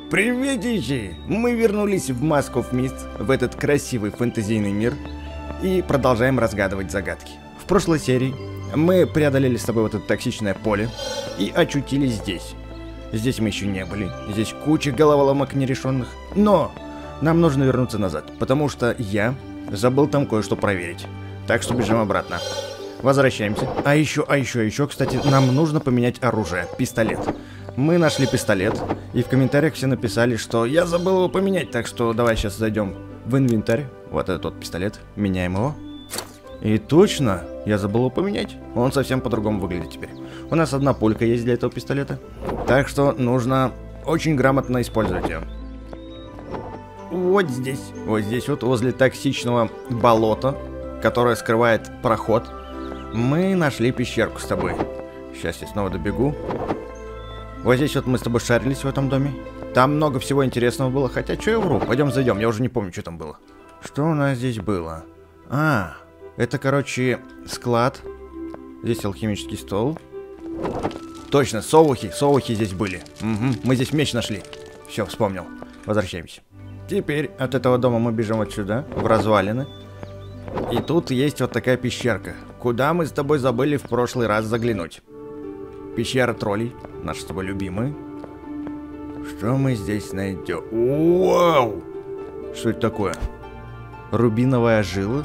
Приветики! Мы вернулись в Mask of Mist, в этот красивый фэнтезийный мир, и продолжаем разгадывать загадки. В прошлой серии мы преодолели с тобой вот это токсичное поле и очутились здесь. Здесь мы еще не были, здесь куча головоломок нерешенных, но нам нужно вернуться назад, потому что я забыл там кое-что проверить. Так что бежим обратно. Возвращаемся. А еще, кстати, нам нужно поменять оружие, пистолет. Мы нашли пистолет, и в комментариях все написали, что я забыл его поменять, так что давай сейчас зайдем в инвентарь. Вот этот вот пистолет, меняем его. И точно, я забыл его поменять. Он совсем по-другому выглядит теперь. У нас одна пулька есть для этого пистолета, так что нужно очень грамотно использовать ее. Вот здесь вот возле токсичного болота, которое скрывает проход, мы нашли пещерку с тобой. Сейчас я снова добегу. Вот здесь вот мы с тобой шарились в этом доме. Там много всего интересного было. Хотя, что я вру? Пойдем зайдем. Я уже не помню, что там было. Что у нас здесь было? А, это, короче, склад. Здесь алхимический стол. Точно, совухи здесь были. Угу, мы здесь меч нашли. Все, вспомнил. Возвращаемся. Теперь от этого дома мы бежим вот сюда, в развалины. И тут есть вот такая пещерка, куда мы с тобой забыли в прошлый раз заглянуть. Пещера троллей, наши с тобой любимые. Что мы здесь найдем? Вау! Что это такое? Рубиновая жила.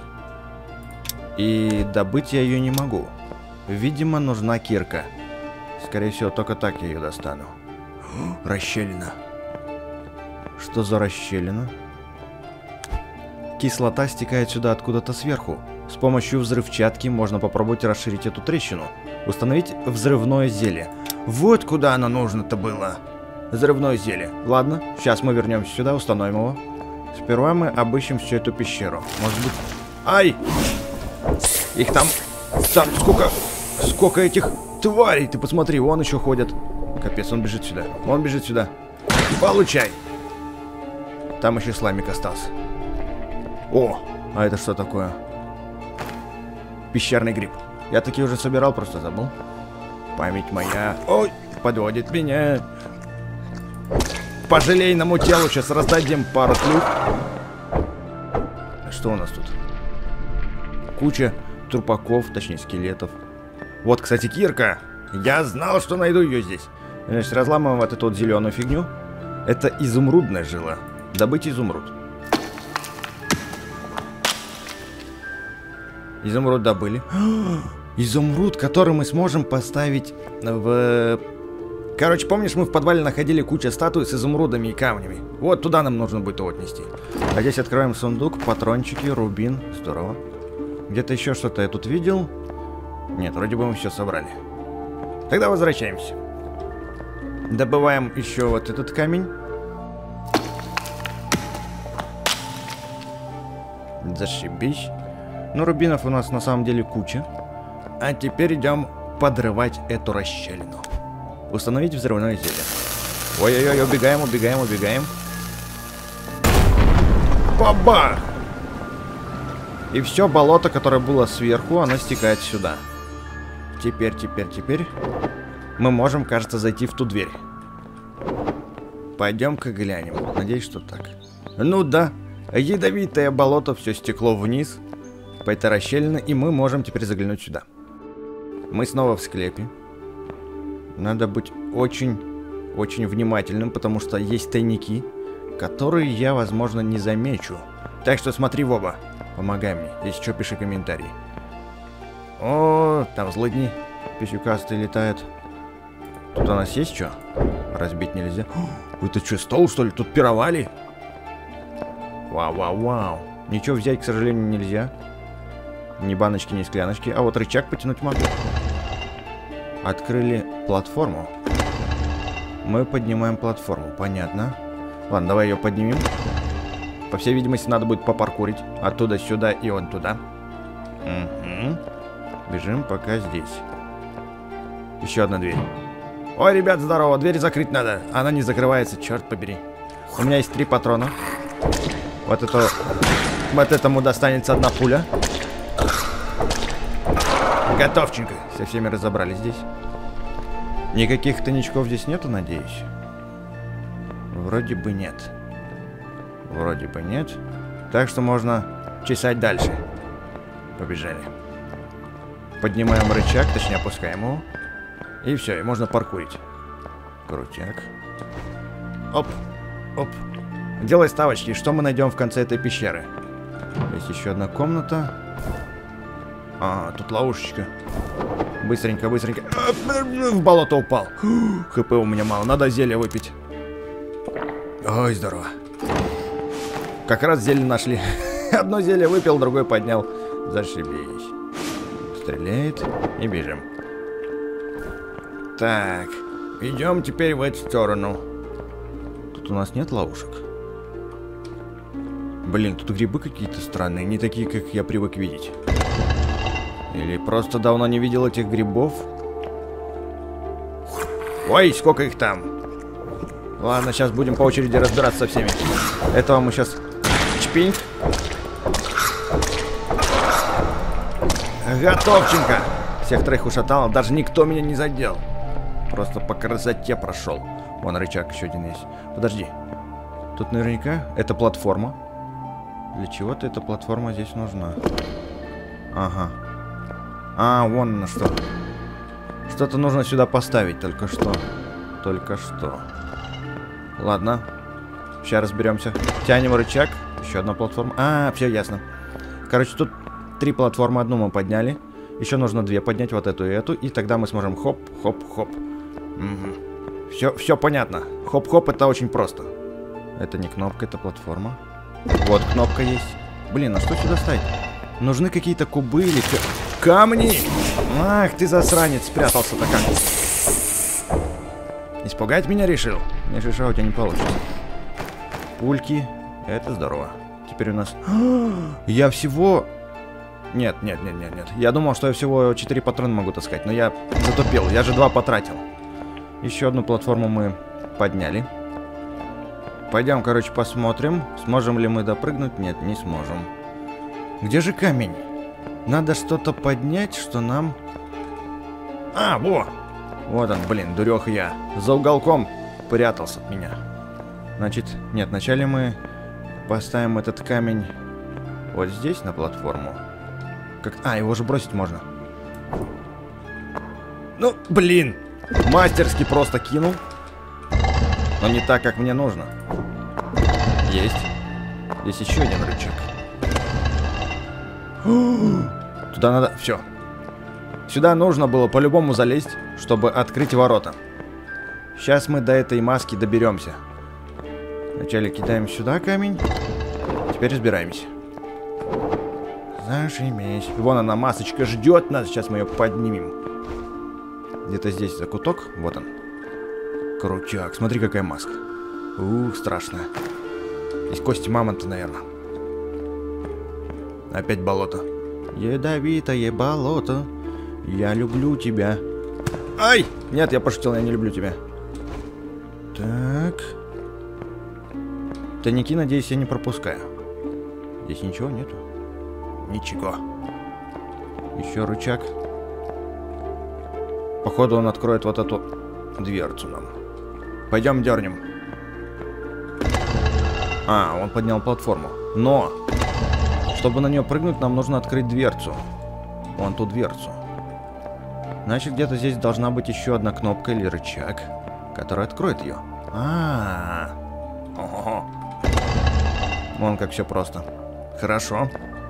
И добыть я ее не могу. Видимо, нужна кирка. Скорее всего, только так я ее достану. Расщелина. Что за расщелина? Кислота стекает сюда откуда-то сверху. С помощью взрывчатки можно попробовать расширить эту трещину. Установить взрывное зелье. Вот куда оно нужно-то было. Взрывное зелье. Ладно, сейчас мы вернемся сюда, установим его. Сперва мы обыщем всю эту пещеру. Может быть... Ай! Их там сколько этих тварей. Ты посмотри, вон еще ходят. Капец, он бежит сюда. Он бежит сюда. Получай. Там еще слаймик остался. О, а это что такое? Пещерный гриб. Я такие уже собирал, просто забыл. Память моя. Ой, подводит меня. По желейному телу сейчас раздадим пару плюх. Что у нас тут? Куча трупаков, точнее скелетов. Вот, кстати, кирка. Я знал, что найду ее здесь. Значит, разламываем вот эту вот зеленую фигню. Это изумрудная жила. Добыть изумруд. Изумруд добыли. Изумруд, который мы сможем поставить в... Короче, помнишь, мы в подвале находили кучу статуй с изумрудами и камнями? Вот туда нам нужно будет его отнести. А здесь открываем сундук, патрончики, рубин. Здорово. Где-то еще что-то я тут видел. Нет, вроде бы мы все собрали. Тогда возвращаемся. Добываем еще вот этот камень. Зашибись. Ну, рубинов у нас на самом деле куча. А теперь идем подрывать эту расщелину. Установить взрывное зелье. Ой-ой-ой, убегаем. Бабах! И все болото, которое было сверху, оно стекает сюда. Теперь мы можем, кажется, зайти в ту дверь. Пойдем-ка глянем. Надеюсь, что так. Ну да. Ядовитое болото, все стекло вниз по этой расщелине, и мы можем теперь заглянуть сюда. Мы снова в склепе. Надо быть очень внимательным, потому что есть тайники, которые я, возможно, не замечу. Так что смотри в оба. Помогай мне. Если что, пиши комментарий. О, там злыдни писюкастые летают. Тут у нас есть что? Разбить нельзя. О, это что, стол, что ли? Тут пировали? Вау. Ничего взять, к сожалению, нельзя. Ни баночки, ни скляночки. А вот рычаг потянуть могу. Открыли платформу. Мы поднимаем платформу. Понятно. Ладно, давай ее поднимем. По всей видимости, надо будет попаркурить. Оттуда сюда и он туда. Угу. Бежим пока здесь. Еще одна дверь. Ой, ребят, здорово. Дверь закрыть надо. Она не закрывается, черт побери. У меня есть 3 патрона. Вот этому достанется 1 пуля. Готовченко. Со всеми разобрались здесь. Никаких тайничков здесь нету, надеюсь. Вроде бы нет. Вроде бы нет. Так что можно чесать дальше. Побежали. Поднимаем рычаг, точнее опускаем его. И все, и можно паркурить. Крутяк. Оп, оп. Делай ставочки, что мы найдем в конце этой пещеры? Есть еще одна комната. А, тут ловушечка. Быстренько, быстренько. В болото упал. ХП у меня мало, надо зелье выпить. Ой, здорово. Как раз зелье нашли. Одно зелье выпил, другой поднял. Зашибись. Стреляет и бежим. Так, идем теперь в эту сторону. Тут у нас нет ловушек. Блин, тут грибы какие-то странные, не такие, как я привык видеть. Или просто давно не видел этих грибов. Ой, сколько их там. Ладно, сейчас будем по очереди разбираться со всеми. Этого мы сейчас чпинь. Готовченко. Всех троих ушатало, даже никто меня не задел. Просто по красоте прошел. Вон рычаг еще один есть. Подожди. Тут наверняка это платформа. Для чего-то эта платформа здесь нужна. Ага. А, вон на что. Что-то нужно сюда поставить, только что. Только что. Ладно. Сейчас разберемся. Тянем рычаг. Еще одна платформа. А, все ясно. Короче, тут 3 платформы. Одну мы подняли. Еще нужно 2 поднять, вот эту и эту. И тогда мы сможем хоп, хоп, хоп. Угу. Все понятно. Хоп-хоп, это очень просто. Это не кнопка, это платформа. Вот кнопка есть. Блин, а что сюда ставить? Нужны какие-то кубы или... Камни! Ах, ты засранец, спрятался-то как. Испугать меня решил? Не шиша, у тебя не получится. Пульки. Это здорово. Теперь у нас... Я всего... Нет. Я думал, что я всего 4 патрона могу таскать, но я затупил. Я же 2 потратил. Еще одну платформу мы подняли. Пойдем, короче, посмотрим, сможем ли мы допрыгнуть. Нет, не сможем. Где же камень? Надо что-то поднять, что нам... А, во! Вот он, блин, дурех я. За уголком прятался от меня. Значит, нет, вначале мы поставим этот камень вот здесь, на платформу. Как... А, его же бросить можно. Ну, блин! Мастерски просто кинул. Но не так, как мне нужно. Есть. Здесь еще один рычаг. Туда надо... Все. Сюда нужно было по-любому залезть, чтобы открыть ворота. Сейчас мы до этой маски доберемся. Вначале кидаем сюда камень. Теперь разбираемся. Зажимись. Вон она, масочка, ждет нас. Сейчас мы ее поднимем. Где-то здесь закуток. Вот он. Крутяк. Смотри, какая маска. Ух, страшная. Здесь кости мамонта, наверное. Опять болото. Ядовитое болото. Я люблю тебя. Ай! Нет, я пошутил, я не люблю тебя. Так. Тайники, надеюсь, я не пропускаю. Здесь ничего нету. Ничего. Еще рычаг. Походу он откроет вот эту дверцу нам. Пойдем дернем. А, он поднял платформу. Но, чтобы на нее прыгнуть, нам нужно открыть дверцу. Вон ту дверцу. Значит, где-то здесь должна быть еще одна кнопка или рычаг, который откроет ее. Ого. Вон как все просто. Хорошо.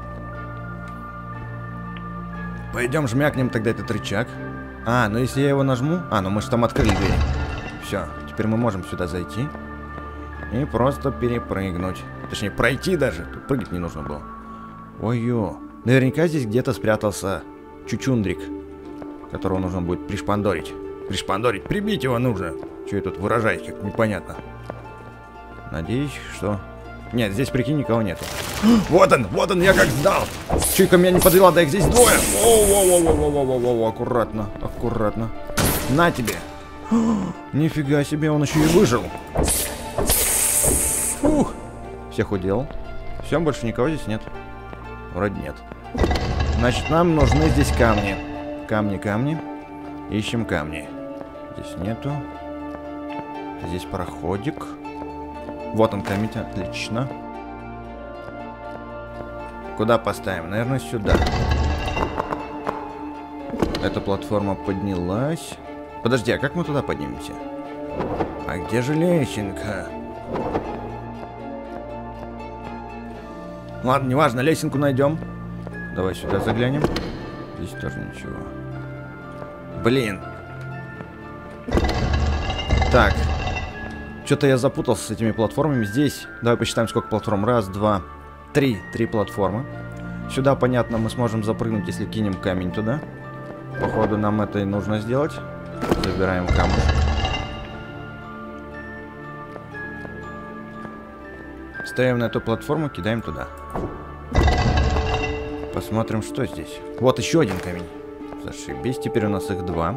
Пойдем жмякнем тогда этот рычаг. А, ну если я его нажму... А, ну мы же там открыли дверь. Все, теперь мы можем сюда зайти. И просто перепрыгнуть. Точнее, пройти даже. Тут прыгать не нужно было. Ой-ё. Наверняка здесь где-то спрятался чучундрик, которого нужно будет пришпандорить. Пришпандорить, прибить его нужно. Что я тут выражаюсь, как непонятно. Надеюсь, что... Нет, здесь, прикинь, никого нету. Вот он, я как сдал. Чуйка меня не подвела, да их здесь двое. Воу, аккуратно, аккуратно. На тебе. Нифига себе, он еще и выжил. Фух. Всех уделал. Все, больше никого здесь нет. Вроде нет. Значит, нам нужны здесь камни. Камни. Ищем камни. Здесь нету. Здесь проходик. Вот он камень, отлично. Куда поставим? Наверное, сюда. Эта платформа поднялась. Подожди, а как мы туда поднимемся? А где же лесенка? Ладно, неважно, лесенку найдем. Давай сюда заглянем. Здесь тоже ничего. Блин. Так. Что-то я запутался с этими платформами. Здесь, давай посчитаем, сколько платформ. Раз, два, три. 3 платформы. Сюда, понятно, мы сможем запрыгнуть, если кинем камень туда. Походу, нам это и нужно сделать. Забираем камушек. Ставим на эту платформу, кидаем туда. Посмотрим, что здесь. Вот еще один камень. Зашибись, теперь у нас их 2.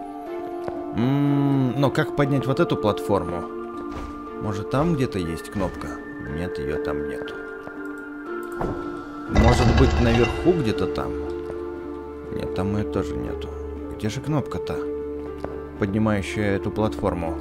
Но как поднять вот эту платформу? Может, там где-то есть кнопка? Нет, ее там нету. Может быть, наверху где-то там? Нет, там ее тоже нету. Где же кнопка-то, поднимающая эту платформу?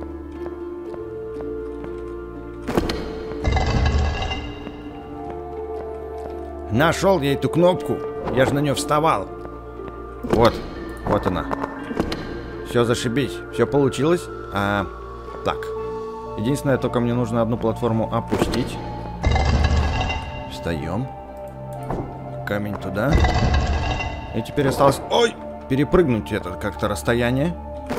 Нашел я эту кнопку. Я же на нее вставал. Вот, вот она. Все, зашибись. Все получилось. Так. Единственное, только мне нужно одну платформу опустить. Встаем. Камень туда. И теперь осталось... Ой! Перепрыгнуть это как-то расстояние.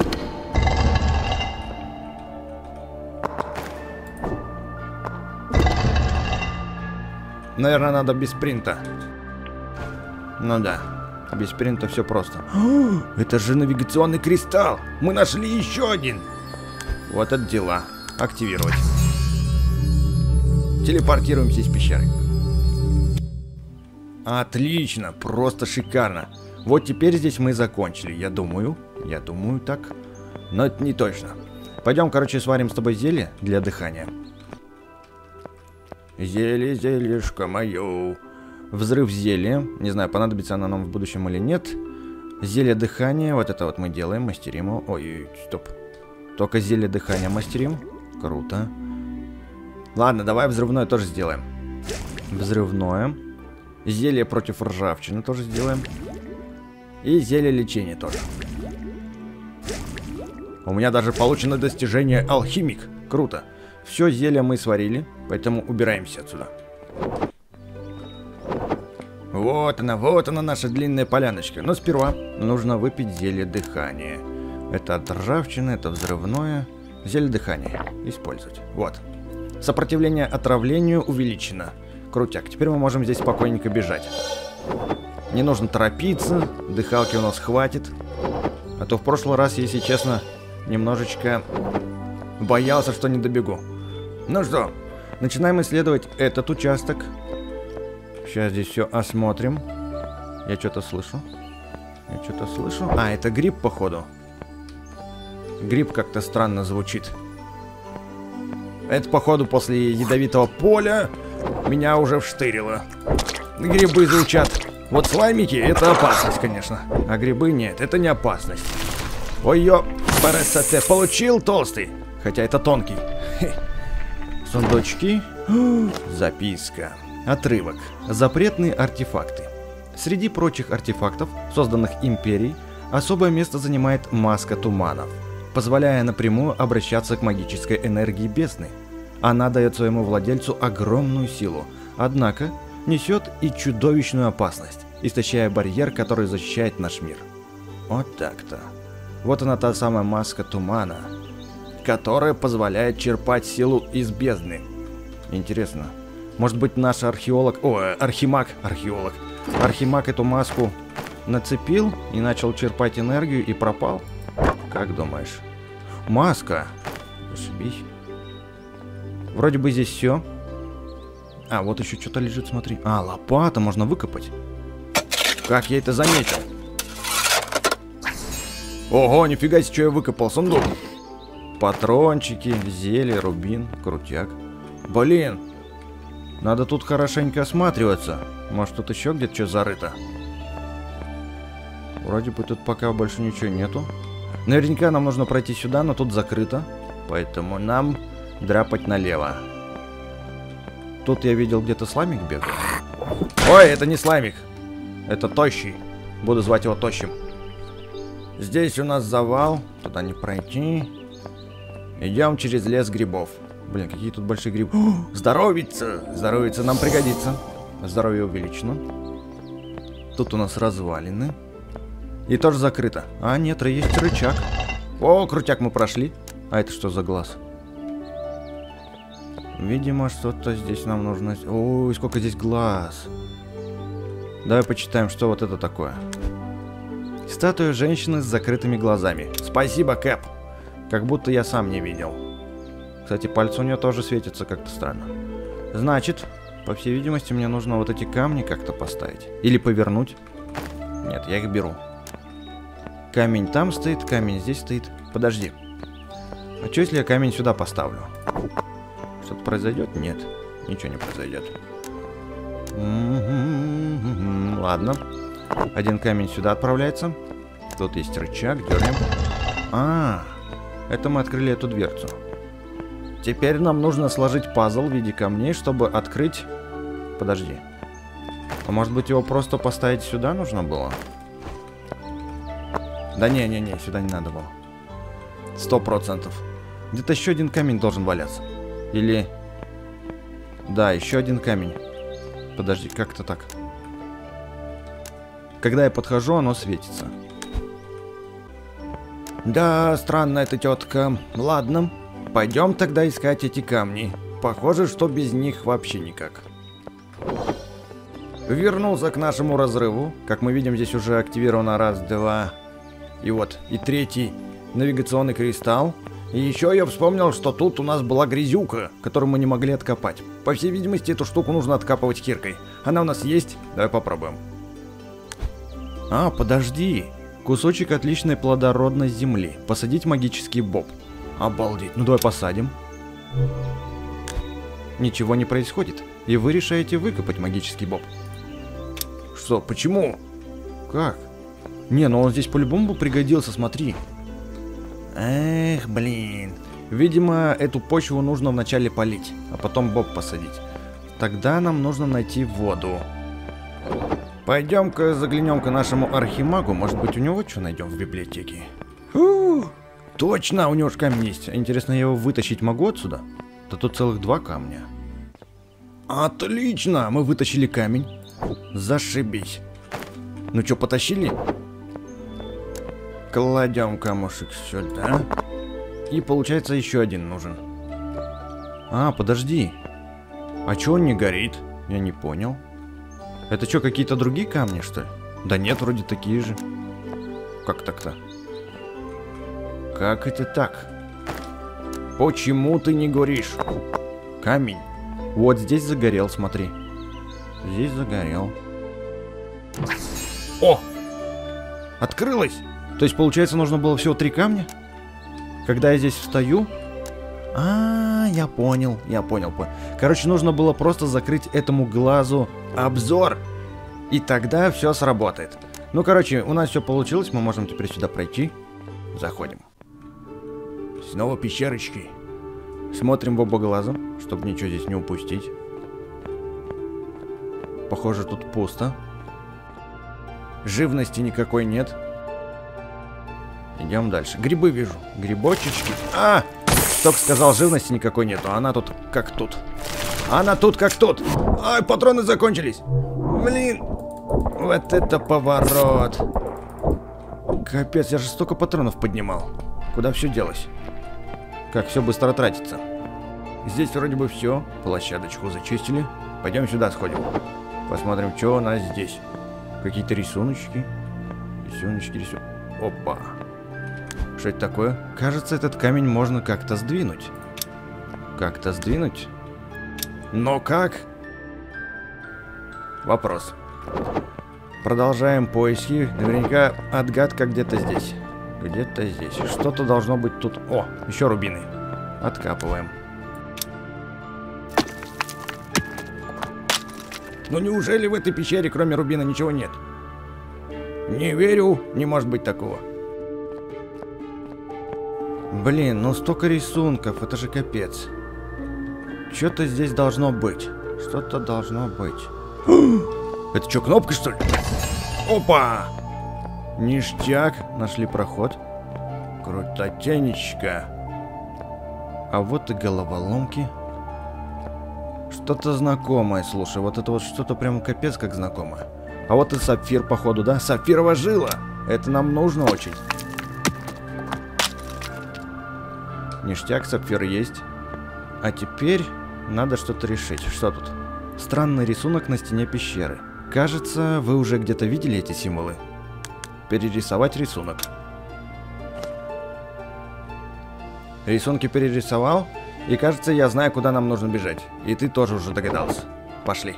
Наверное, надо без спринта. Ну да. Без спринта все просто. Это же навигационный кристалл! Мы нашли еще один! Вот это дела. Активировать. Телепортируемся из пещеры. Отлично, просто шикарно. Вот теперь здесь мы закончили, я думаю так. Но это не точно. Пойдем, короче, сварим с тобой зелье для дыхания. Зелье, зельишко мое. Взрыв зелья. Не знаю, понадобится оно нам в будущем или нет. Зелье дыхания, вот это вот мы делаем, мастерим его. Ой, стоп. Только зелье дыхания мастерим. Круто. Ладно, давай взрывное тоже сделаем. Взрывное. Зелье против ржавчины тоже сделаем. И зелье лечения тоже. У меня даже получено достижение алхимик. Круто. Все зелье мы сварили, поэтому убираемся отсюда. Вот она наша длинная поляночка. Но сперва нужно выпить зелье дыхания. Это от ржавчины, это взрывное. Зелье дыхания. Использовать. Вот. Сопротивление отравлению увеличено. Крутяк. Теперь мы можем здесь спокойненько бежать. Не нужно торопиться. Дыхалки у нас хватит. А то в прошлый раз, если честно, немножечко боялся, что не добегу. Ну что, начинаем исследовать этот участок. Сейчас здесь все осмотрим. Я что-то слышу. А, это гриб, походу. Гриб как-то странно звучит. Это, походу, после ядовитого поля меня уже вштырило. Грибы звучат. Вот слаймики — это опасность, конечно. А грибы нет, это не опасность. Ой-ё, парасоте, получил толстый. Хотя это тонкий. Сундучки. Записка. Отрывок. Запретные артефакты. Среди прочих артефактов, созданных империей, особое место занимает маска туманов, позволяя напрямую обращаться к магической энергии бездны. Она дает своему владельцу огромную силу, однако несет и чудовищную опасность, истощая барьер, который защищает наш мир. Вот так-то. Вот она, та самая маска тумана, которая позволяет черпать силу из бездны. Интересно, может быть, наш архимаг эту маску нацепил и начал черпать энергию и пропал? Как думаешь? Маска. Ошибись. Вроде бы здесь все. А, вот еще что-то лежит, смотри. А, лопата, можно выкопать. Как я это заметил? Ого, нифига себе, что я выкопал. Сундук. Патрончики, зелье, рубин, крутяк. Блин. Надо тут хорошенько осматриваться. Может, тут еще где-то что зарыто? Вроде бы тут пока больше ничего нету. Наверняка нам нужно пройти сюда, но тут закрыто. Поэтому нам драпать налево. Тут я видел где-то слаймик бегал. Ой, это не слаймик. Это тощий. Буду звать его тощим. Здесь у нас завал. Туда не пройти. Идем через лес грибов. Блин, какие тут большие грибы. О, здоровится! Здоровится, нам пригодится. Здоровье увеличено. Тут у нас развалины. И тоже закрыто. А, нет, есть рычаг. О, крутяк, мы прошли. А это что за глаз? Видимо, что-то здесь нам нужно... Ой, сколько здесь глаз. Давай почитаем, что вот это такое. Статуя женщины с закрытыми глазами. Спасибо, Кэп. Как будто я сам не видел. Кстати, пальцы у нее тоже светятся как-то странно. Значит, по всей видимости, мне нужно вот эти камни как-то поставить. Или повернуть. Нет, я их беру. Камень там стоит, камень здесь стоит. Подожди. А что, если я камень сюда поставлю? Что-то произойдет? Нет, ничего не произойдет. Ладно. Один камень сюда отправляется. Тут есть рычаг, дернем. А, это мы открыли эту дверцу. Теперь нам нужно сложить пазл в виде камней, чтобы открыть... Подожди. А может быть его просто поставить сюда нужно было? Да не, сюда не надо было. 100%. Где-то еще один камень должен валяться. Или... Да, еще один камень. Подожди, как-то так. Когда я подхожу, оно светится. Да, странная эта тетка. Ладно, пойдем тогда искать эти камни. Похоже, что без них вообще никак. Вернулся к нашему разрыву. Как мы видим, здесь уже активировано раз, два. И вот, и третий навигационный кристалл. И еще я вспомнил, что тут у нас была грязюка, которую мы не могли откопать. По всей видимости, эту штуку нужно откапывать киркой. Она у нас есть? Давай попробуем. А, подожди. Кусочек отличной плодородной земли. Посадить магический боб. Обалдеть. Ну давай посадим. Ничего не происходит. И вы решаете выкопать магический боб. Что? Почему? Как? Не, ну он здесь по-любому бы пригодился, смотри. Эх, блин. Видимо, эту почву нужно вначале полить, а потом боб посадить. Тогда нам нужно найти воду. Пойдем-ка заглянем к нашему архимагу. Может быть, у него что найдем в библиотеке? Точно, у него же камень есть. Интересно, я его вытащить могу отсюда? Да тут целых 2 камня. Отлично, мы вытащили камень. Зашибись. Ну что, потащили? Кладем камушек сюда. И получается еще один нужен. А, подожди. А чё он не горит? Я не понял. Это что, какие-то другие камни, что ли? Да нет, вроде такие же. Как так-то? Как это так? Почему ты не горишь? Камень. Вот здесь загорел, смотри. Здесь загорел. О! Открылось! То есть, получается, нужно было всего 3 камня? Когда я здесь встаю... я понял. Короче, нужно было просто закрыть этому глазу обзор. И тогда все сработает. Ну, короче, у нас все получилось. Мы можем теперь сюда пройти. Заходим. Снова пещерочки. Смотрим в оба глаза, чтобы ничего здесь не упустить. Похоже, тут пусто. Живности никакой нет. Идем дальше. Грибы вижу. Грибочечки. Только сказал, живности никакой нету. Она тут как тут. Она тут как тут. Ай, патроны закончились. Блин. Вот это поворот. Капец, я же столько патронов поднимал. Куда все делось? Как все быстро тратится. Здесь вроде бы все. Площадочку зачистили. Пойдем сюда сходим. Посмотрим, что у нас здесь. Какие-то рисуночки. Рисуночки. Опа. Что это такое? Кажется, этот камень можно как-то сдвинуть. Как-то сдвинуть? Но как? Вопрос. Продолжаем поиски. Наверняка отгадка где-то здесь. Где-то здесь. Что-то должно быть тут. О, еще рубины. Откапываем. Ну неужели в этой пещере, кроме рубина, ничего нет? Не верю, не может быть такого. Блин, ну столько рисунков, это же капец. Что-то здесь должно быть. Что-то должно быть. Это что, кнопка, что ли? Опа! Ништяк. Нашли проход. Крутотенечка. А вот и головоломки. Что-то знакомое, слушай. Вот это вот что-то прям капец как знакомое. А вот и сапфир, походу, да? Сапфирова жила. Это нам нужно очень. Ништяк, сапфир есть. А теперь надо что-то решить. Что тут? Странный рисунок на стене пещеры. Кажется, вы уже где-то видели эти символы. Перерисовать рисунок. Рисунки перерисовал. И кажется, я знаю, куда нам нужно бежать. И ты тоже уже догадался. Пошли.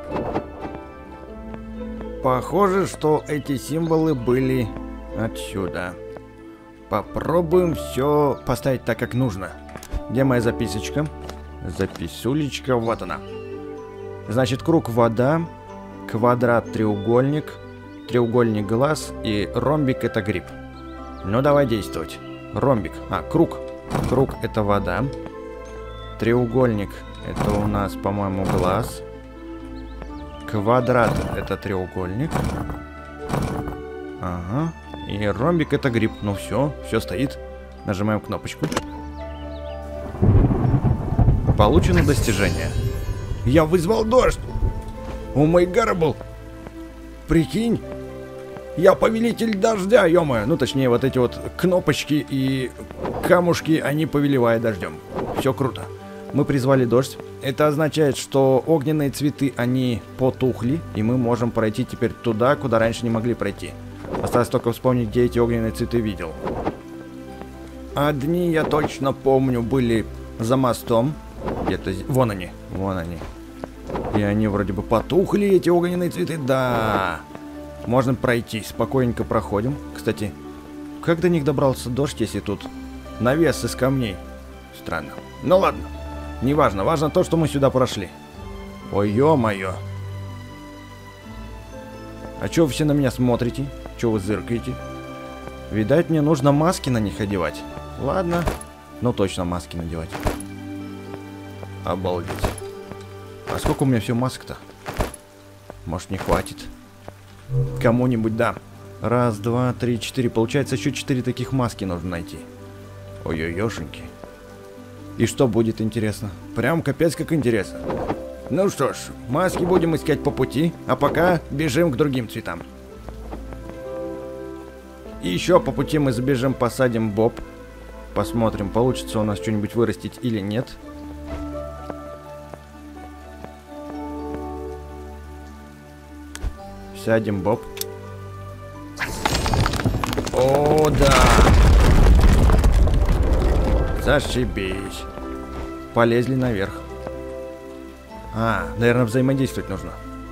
Похоже, что эти символы были отсюда. Попробуем все поставить так, как нужно. Где моя записочка? Записулечка, вот она. Значит, круг вода, квадрат треугольник, треугольник глаз и ромбик это гриб. Ну, давай действовать. Ромбик, круг. Круг это вода. Треугольник это у нас, по-моему, глаз. Квадрат это треугольник. Ага. И ромбик это гриб. Ну все стоит. Нажимаем кнопочку. Получено достижение. Я вызвал дождь. О май гарбл. Прикинь. Я повелитель дождя, ё-моё. Ну, точнее, вот эти вот кнопочки и камушки, они повелевают дождем. Все круто. Мы призвали дождь. Это означает, что огненные цветы, они потухли. И мы можем пройти теперь туда, куда раньше не могли пройти. Осталось только вспомнить, где эти огненные цветы видел. Одни, я точно помню, были за мостом. Где-то... Вон они. И они вроде бы потухли, эти огненные цветы. Да. Можно пройти. Спокойненько проходим. Кстати, как до них добрался дождь, если тут навес из камней? Странно. Ну ладно. Неважно. Важно то, что мы сюда прошли. Ой, ё-моё. А чё вы все на меня смотрите? Чё вы зыркаете? Видать, мне нужно маски на них одевать. Ладно. Ну точно маски надевать. Обалдеть. А сколько у меня все масок-то? Может, не хватит? Кому-нибудь, да. Раз, два, три, четыре. Получается, еще 4 таких маски нужно найти. Ой-ой-ешеньки. И что будет интересно? Прям капец как интересно. Ну что ж, маски будем искать по пути, а пока бежим к другим цветам. И еще по пути мы забежим, посадим боб. Посмотрим, получится у нас что-нибудь вырастить или нет. Сядем боб. О, да! Зашибись. Полезли наверх. Наверное, взаимодействовать нужно.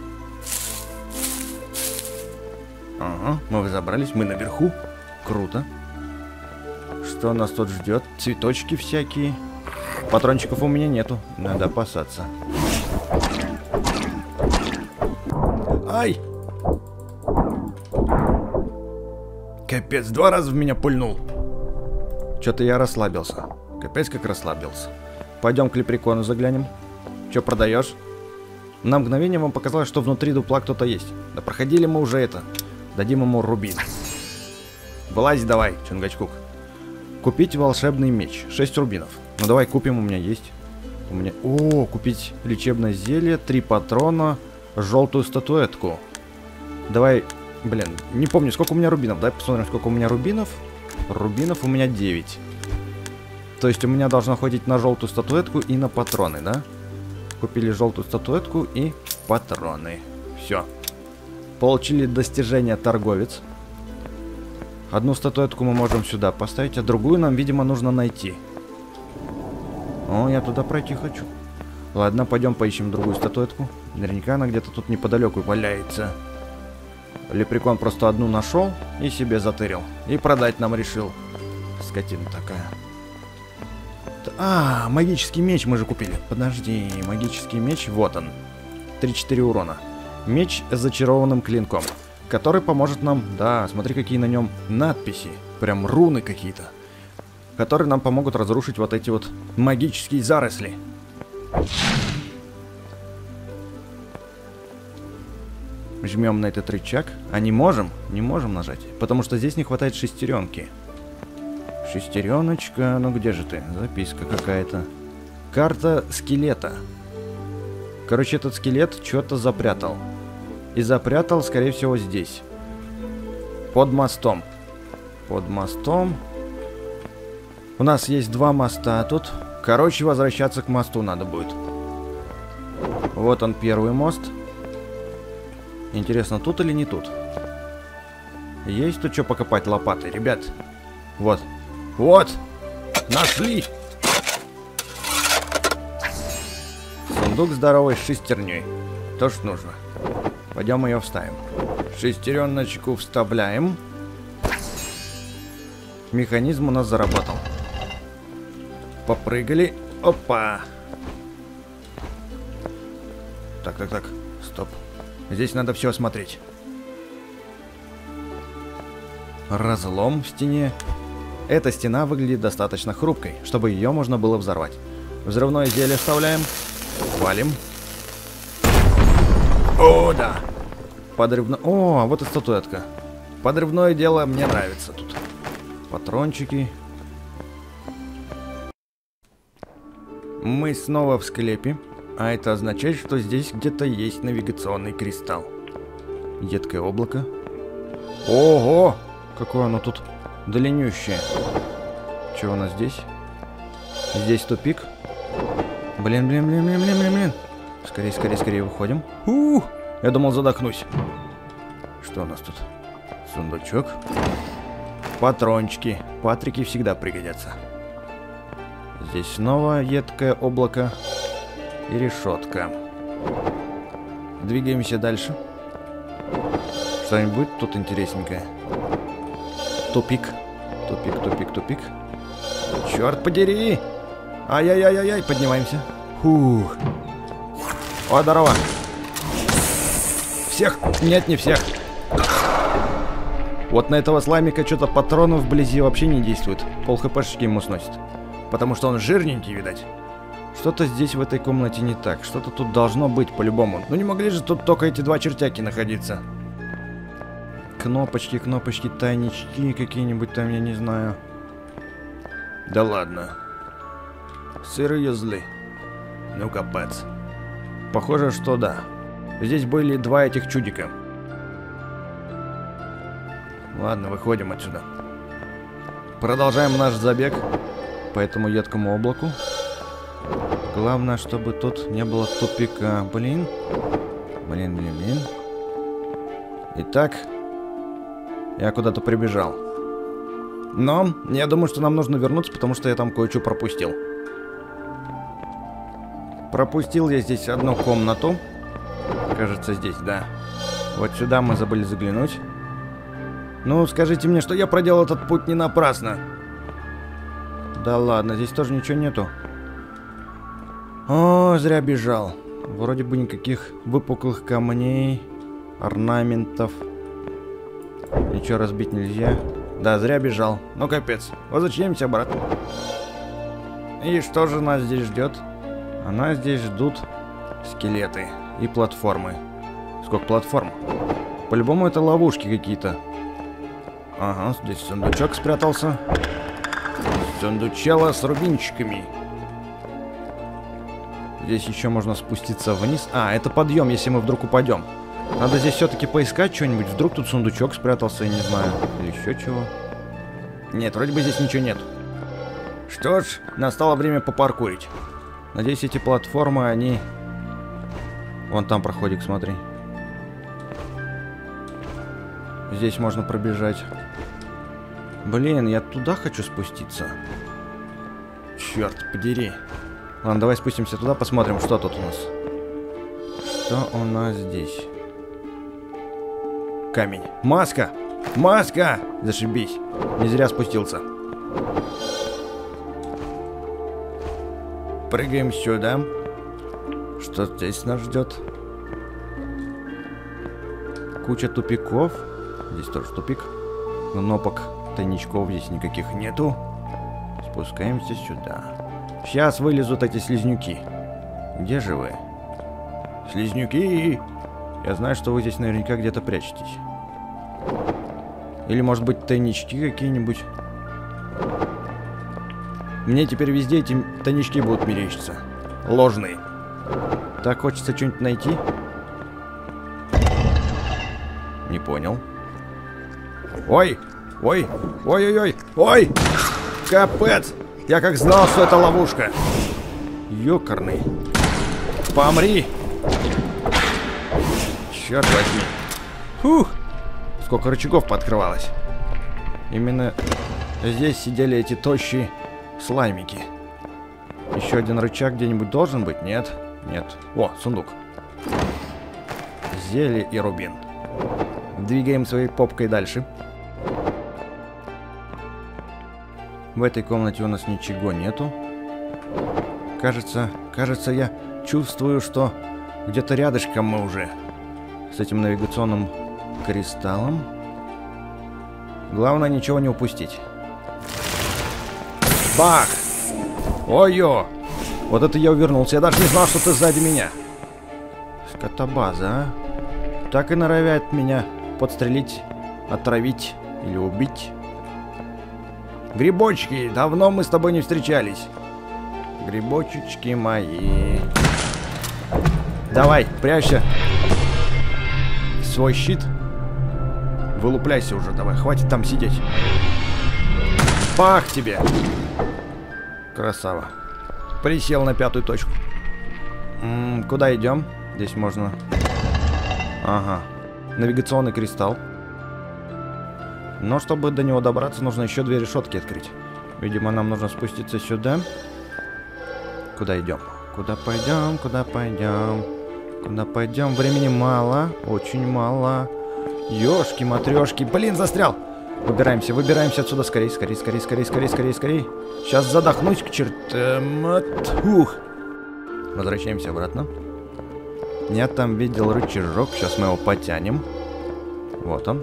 Ага, мы забрались, мы наверху. Круто. Что нас тут ждет? Цветочки всякие. Патрончиков у меня нету. Надо опасаться. Ай! Капец, 2 раза в меня пульнул. Что-то я расслабился. Капец как расслабился. Пойдем к лепрекону заглянем. Что продаешь? На мгновение вам показалось, что внутри дупла кто-то есть. Да проходили мы уже это. Дадим ему рубин. Вылазь давай, Чунгачкук. Купить волшебный меч. 6 рубинов. Ну давай купим, у меня есть. У меня... О, купить лечебное зелье, 3 патрона, желтую статуэтку. Давай, блин, не помню, сколько у меня рубинов. Давай посмотрим, сколько у меня рубинов. Рубинов у меня 9. То есть у меня должно хватить на желтую статуэтку и на патроны, да? Купили желтую статуэтку и патроны. Все. Получили достижение торговец. Одну статуэтку мы можем сюда поставить, а другую нам, видимо, нужно найти. О, я туда пройти хочу. Ладно, пойдем поищем другую статуэтку. Наверняка она где-то тут неподалеку валяется. Лепрекон просто одну нашел и себе затырил. И продать нам решил. Скотина такая. Магический меч мы же купили. Подожди, магический меч, вот он. 3-4 урона. Меч с зачарованным клинком, который поможет нам... Да, смотри, какие на нем надписи. Прям руны какие-то. Которые нам помогут разрушить вот эти вот магические заросли. Жмем на этот рычаг. А не можем? Не можем нажать. Потому что здесь не хватает шестеренки. Шестереночка. Ну где же ты? Записка какая-то. Карта скелета. Короче, этот скелет что-то запрятал. И запрятал, скорее всего, здесь. Под мостом. Под мостом. У нас есть 2 моста тут. Короче, возвращаться к мосту надо будет. Вот он, первый мост. Интересно, тут или не тут? Есть тут что покопать лопатой, ребят? Вот. Вот! Нашли! Сундук здоровый с шестерней. То, что нужно. Пойдем ее вставим. Шестереночку вставляем. Механизм у нас заработал. Попрыгали. Опа! Так. Стоп. Здесь надо все осмотреть. Разлом в стене. Эта стена выглядит достаточно хрупкой, чтобы ее можно было взорвать. Взрывное зелье вставляем. Валим. О, да. Подрывно... О, вот и статуэтка. Подрывное дело мне нравится тут. Патрончики. Мы снова в склепе. А это означает, что здесь где-то есть навигационный кристалл. Едкое облако. Ого! Какое оно тут длиннющее. Что у нас здесь? Здесь тупик. Блин. Скорее выходим. Я думал, задохнусь. Что у нас тут? Сундучок. Патрончики. Патрики всегда пригодятся. Здесь снова едкое облако. И решетка. Двигаемся дальше. Что-нибудь будет тут интересненькое? Тупик. Тупик. Черт подери! Ай-яй-яй-яй, поднимаемся. Фух. О, здорово. Всех? Нет, не всех. Вот на этого слаймика что-то патронов вблизи вообще не действует. Пол хпшечки ему сносит. Потому что он жирненький, видать. Что-то здесь в этой комнате не так. Что-то тут должно быть по-любому. Ну не могли же тут только эти 2 чертяки находиться. Кнопочки, тайнички какие-нибудь там, я не знаю. Да ладно. Seriously? Ну капец. Похоже, что да. Здесь были 2 этих чудика. Ладно, выходим отсюда. Продолжаем наш забег по этому едкому облаку. Главное, чтобы тут не было тупика. Блин. Итак, я куда-то прибежал. Но я думаю, что нам нужно вернуться, потому что я там кое-что пропустил. Пропустил я здесь одну комнату. Кажется, здесь, да. Вот сюда мы забыли заглянуть. Ну, скажите мне, что я проделал этот путь не напрасно. Да ладно, здесь тоже ничего нету. О, зря бежал. Вроде бы никаких выпуклых камней, орнаментов. Ничего разбить нельзя. Да, зря бежал. Ну, капец. Возвращаемся обратно. И что же нас здесь ждет? А нас здесь ждут скелеты и платформы. Сколько платформ? По-любому это ловушки какие-то. Ага, здесь сундучок спрятался. Сундучало с рубинчиками. Здесь еще можно спуститься вниз. А, это подъем, если мы вдруг упадем. Надо здесь все-таки поискать что-нибудь. Вдруг тут сундучок спрятался, я не знаю. Или еще чего. Нет, вроде бы здесь ничего нет. Что ж, настало время попаркурить. Надеюсь, эти платформы, они... Вон там проходик, смотри. Здесь можно пробежать. Блин, я туда хочу спуститься. Черт подери. Ладно, давай спустимся туда, посмотрим, что тут у нас. Что у нас здесь? Камень. Маска! Маска! Зашибись. Не зря спустился. Прыгаем сюда. Что здесь нас ждет? Куча тупиков. Здесь тоже тупик. Кнопок, тайничков здесь никаких нету. Спускаемся сюда. Сейчас вылезут эти слизнюки. Где же вы? Слизнюки! Я знаю, что вы здесь наверняка где-то прячетесь. Или, может быть, тайнички какие-нибудь. Мне теперь везде эти тайнички будут мерещиться. Ложные. Так хочется что-нибудь найти. Не понял. Ой! Ой! Ой-ой-ой! Ой! Капец! Я как знал, что это ловушка. Ёкарный. Помри! Черт возьми. Фух! Сколько рычагов пооткрывалось. Именно здесь сидели эти тощие слаймики. Еще один рычаг где-нибудь должен быть? Нет? Нет. О, сундук. Зелье и рубин. Двигаем своей попкой дальше. В этой комнате у нас ничего нету. Кажется, я чувствую, что где-то рядышком мы уже с этим навигационным кристаллом. Главное, ничего не упустить. Бах! Ой-ё! Вот это я увернулся. Я даже не знал, что ты сзади меня. Скотобаза, а? Так и норовят меня подстрелить, отравить или убить. Грибочки, давно мы с тобой не встречались. Грибочечки мои. Давай, прячься. Свой щит. Вылупляйся уже, давай, хватит там сидеть. Пах тебе. Красава. Присел на 5-ю точку. Куда идем? Здесь можно... Ага. Навигационный кристалл. Но чтобы до него добраться, нужно еще 2 решетки открыть. Видимо, нам нужно спуститься сюда. Куда идем? Куда пойдем? Куда пойдем? Куда пойдем? Времени мало. Очень мало. Ёшки-матрёшки. Блин, застрял! Выбираемся, выбираемся отсюда. Скорей, скорей, скорей, скорей, скорей, скорей, скорей. Сейчас задохнусь к чертам. Ух. Возвращаемся обратно. Я там видел рычажок. Сейчас мы его потянем. Вот он.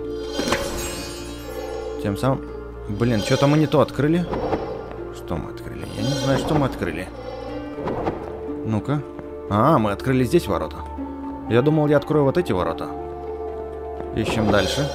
Тем самым... Блин, что-то мы не то открыли. Что мы открыли? Я не знаю, что мы открыли. Ну-ка. А, мы открыли здесь ворота. Я думал, я открою вот эти ворота. Ищем дальше.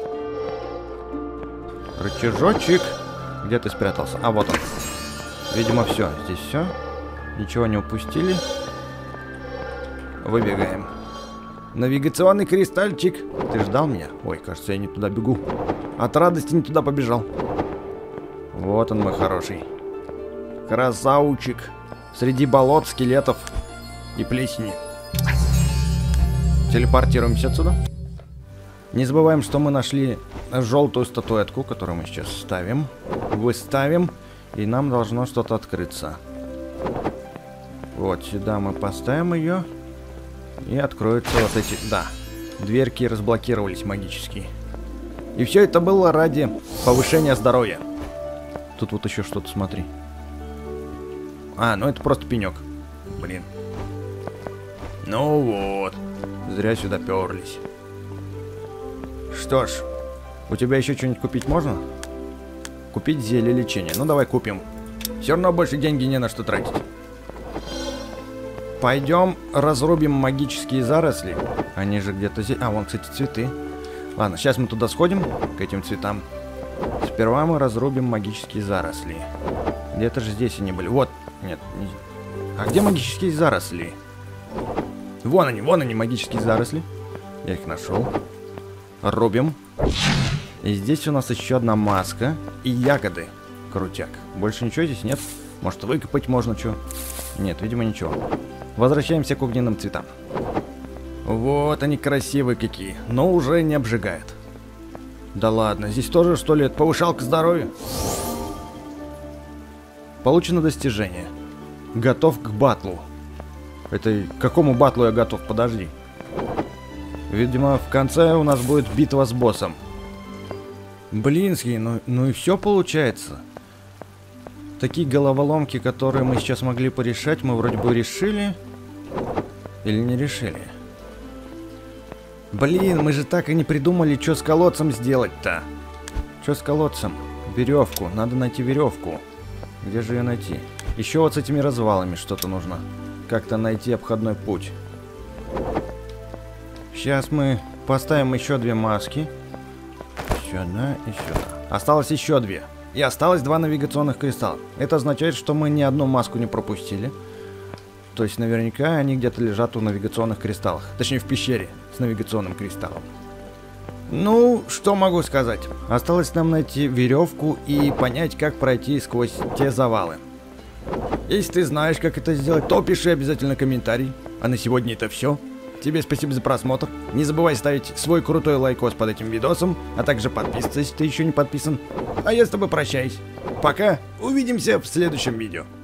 Рычажочек. Где ты спрятался? А, вот он. Видимо, все. Здесь все. Ничего не упустили. Выбегаем. Навигационный кристальчик. Ты ждал меня? Ой, кажется, я не туда бегу. От радости не туда побежал. Вот он, мой хороший. Красавчик. Среди болот, скелетов и плесени. Телепортируемся отсюда. Не забываем, что мы нашли желтую статуэтку, которую мы сейчас ставим. Выставим. И нам должно что-то открыться. Вот сюда мы поставим ее. И откроются вот эти... Да. Дверки разблокировались магически. И все это было ради повышения здоровья. Тут вот еще что-то, смотри. А, ну это просто пенек. Блин. Ну вот. Зря сюда перлись. Что ж. У тебя еще что-нибудь купить можно? Купить зелье лечения. Ну давай купим. Все равно больше деньги не на что тратить. Пойдем разрубим магические заросли. Они же где-то здесь. А, вон, кстати, цветы. Ладно, сейчас мы туда сходим, к этим цветам. Сперва мы разрубим магические заросли. Где-то же здесь они были. Вот. Нет. Не... А где магические заросли? Вон они, магические заросли. Я их нашел. Рубим. И здесь у нас еще одна маска. И ягоды. Крутяк. Больше ничего здесь нет? Может, выкопать можно что? Нет, видимо, ничего. Возвращаемся к огненным цветам. Вот они красивые какие, но уже не обжигают. Да ладно, здесь тоже, что ли, повышалка здоровья? Получено достижение. Готов к батлу. Это к какому батлу я готов? Подожди. Видимо, в конце у нас будет битва с боссом. Блинский, ну и все получается. Такие головоломки, которые мы сейчас могли порешать, мы вроде бы решили. Или не решили? Блин, мы же так и не придумали, что с колодцем сделать-то. Что с колодцем? Веревку. Надо найти веревку. Где же ее найти? Еще вот с этими развалами что-то нужно. Как-то найти обходной путь. Сейчас мы поставим еще 2 маски. Сюда и сюда. Осталось еще 2. И осталось 2 навигационных кристалла. Это означает, что мы ни одну маску не пропустили. То есть наверняка они где-то лежат у навигационных кристаллов. Точнее, в пещере с навигационным кристаллом. Ну, что могу сказать? Осталось нам найти веревку и понять, как пройти сквозь те завалы. Если ты знаешь, как это сделать, то пиши обязательно комментарий. А на сегодня это все. Тебе спасибо за просмотр. Не забывай ставить свой крутой лайкос под этим видосом, а также подписываться, если ты еще не подписан. А я с тобой прощаюсь. Пока. Увидимся в следующем видео.